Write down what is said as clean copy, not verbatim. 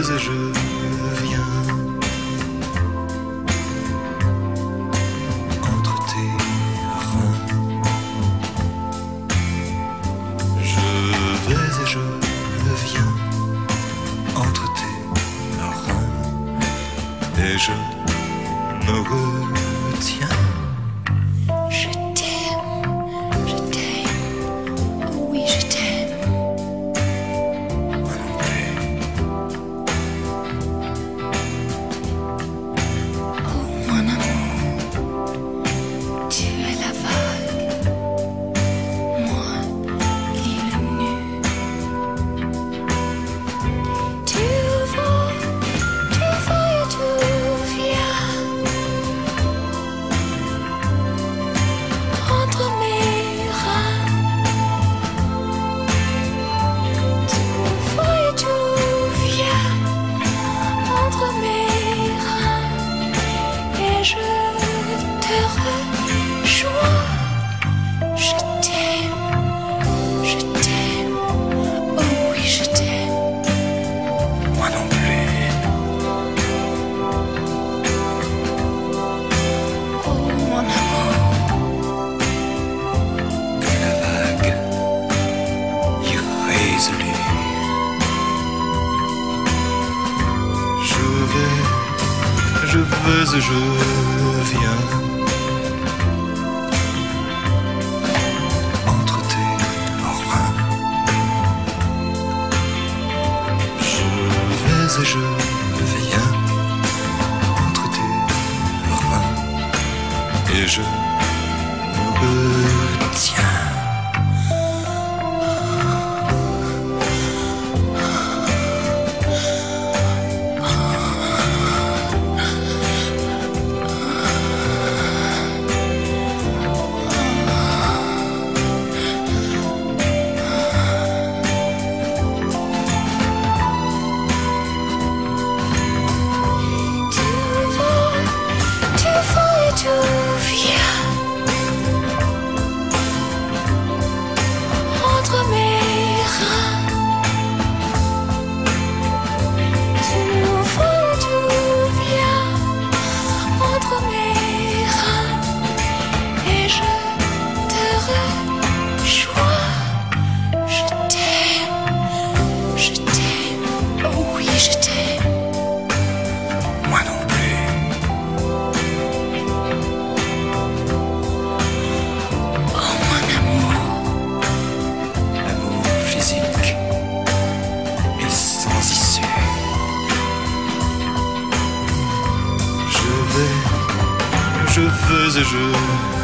vais et je viens entre tes reins. Je vais et je viens entre tes reins. Et je me retiens. Je t'aime, oh oui je t'aime. Moi non plus. Oh mon amour, tu es la vague, moi l'île nue. Tu vas et tu viens entre mes reins. Tu vas et tu viens entre mes reins. Et je te rejoins. Je t'aime, oh oui je t'aime. Moi non plus. Oh mon amour, Que la vague irrésolue. Je vais et je viens entre tes reins. Je vais et je viens entre tes reins. Et je me retiens. tu vas et tu viens entre mes reins. Tu vas et tu viens entre mes reins. Et je te rejoins. Je t'aime, oh oui je t'aime. Moi non plus. Oh mon amour, L'amour physique est sans issue. Je vais et je